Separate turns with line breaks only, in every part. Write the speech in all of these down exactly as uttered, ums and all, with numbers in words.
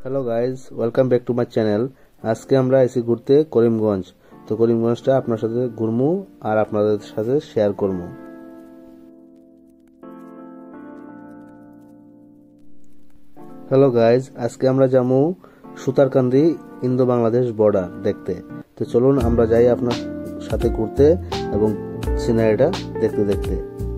Hello guys, welcome back to my channel. আজকে আমরা এসে ঘুরতে করিমগঞ্জ। তো করিমগঞ্জটা আপনার সাথে ঘুরমু আর আপনাদের সাথে শেয়ার করবো। হ্যালো গাইজ, আজকে আমরা যাবো সুতারকান্দি ইন্দো বাংলাদেশ বর্ডার দেখতে। তো চলুন আমরা যাই আপনার সাথে ঘুরতে এবং সিনারিটা দেখতে দেখতে।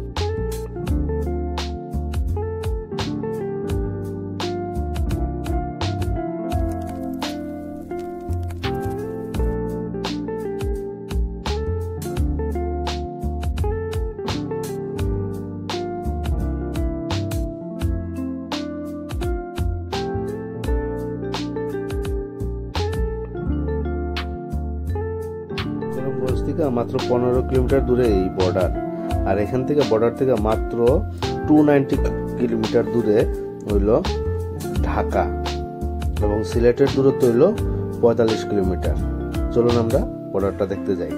করিমগঞ্জ থেকে মাত্র পনেরো কিলোমিটার দূরে এই বর্ডার, আর এখান থেকে বর্ডার থেকে মাত্র টু নাইনটি কিলোমিটার দূরে হইল ঢাকা এবং সিলেটের দূরত্ব হইল পঁয়তাল্লিশ কিলোমিটার। চলুন আমরা বর্ডারটা দেখতে যাই।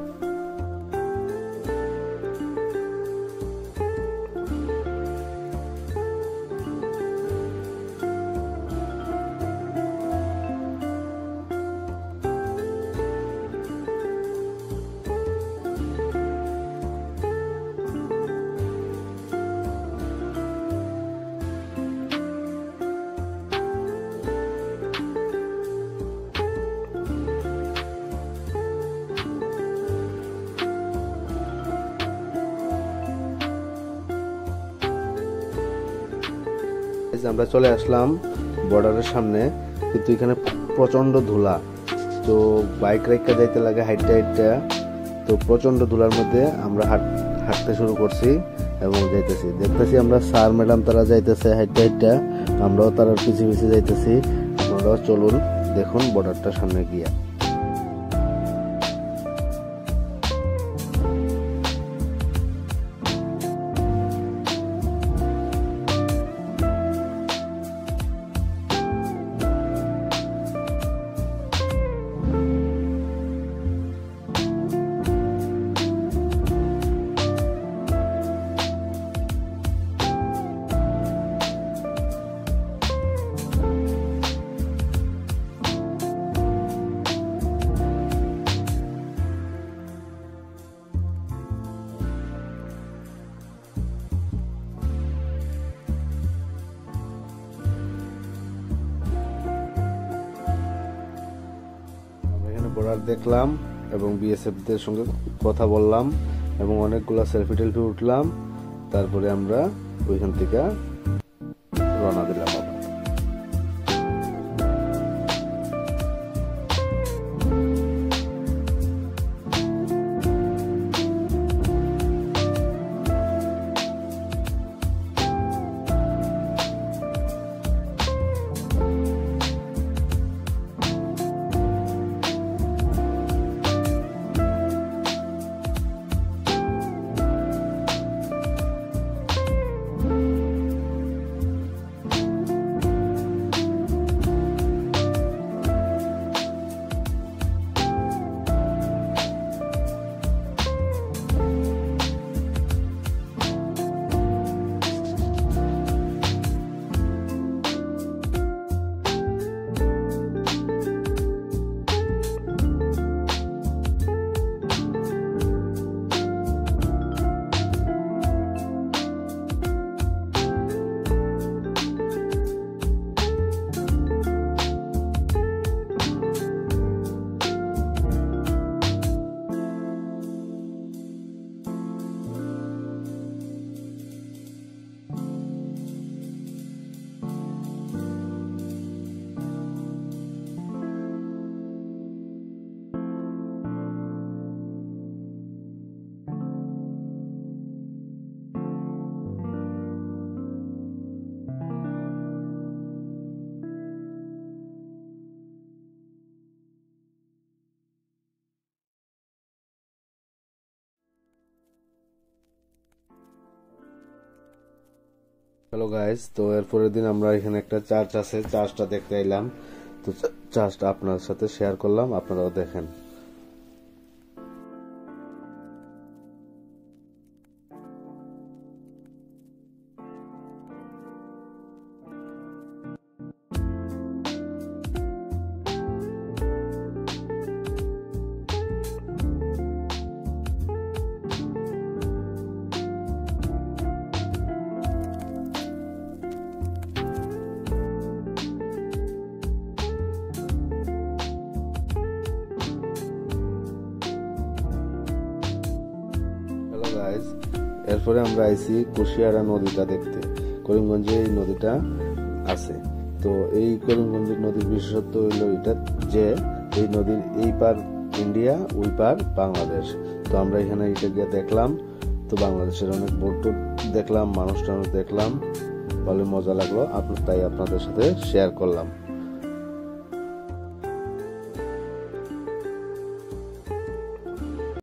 আমরা চলে আসলাম বর্ডারের সামনে, কিন্তু এখানে প্রচন্ড ধুলা। তো বাইক রাইকা যাইতে লাগে হাইটটা হাইটটা। তো প্রচন্ড ধুলার মধ্যে আমরা হাঁটতে শুরু করছি এবং যাইতেছি। দেখতেছি আমরা স্যার ম্যাডাম তারা যাইতেছে হাইটটা হাইটটা, আমরাও তারা পিছিয়ে পিছিয়ে যাইতেছি। আপনারাও চলুন দেখুন বর্ডারটার সামনে গিয়া। বর্ডার দেখলাম এবং বিএসএফ দের সঙ্গে কথা বললাম এবং অনেকগুলা সেলফি টেলফি উঠলাম। তারপরে আমরা ওইখান থেকে রওনা দিলাম। হ্যালো গাইস, তো এর পরের দিন আমরা এখানে একটা চার্চ আছে, চার্চটা দেখতে এলাম। তো চার্চটা আপনার সাথে শেয়ার করলাম, আপনারাও দেখেন। এরপরে আমরা আইছি কুশিয়ারা নদীটা দেখতে। করিমগঞ্জে এই নদীটা আছে। তো এই করিমগঞ্জ নদীর বিশেষত্ব হইল এটা যে এই নদীর এই পার ইন্ডিয়া, ওই পার বাংলাদেশ। তো আমরা এখানে এটা গিয়ে দেখলাম। তো বাংলাদেশের অনেক বোট দেখলাম, মানুষ টানুষ দেখলাম, ভালো মজা লাগলো, তাই আপনাদের সাথে শেয়ার করলাম।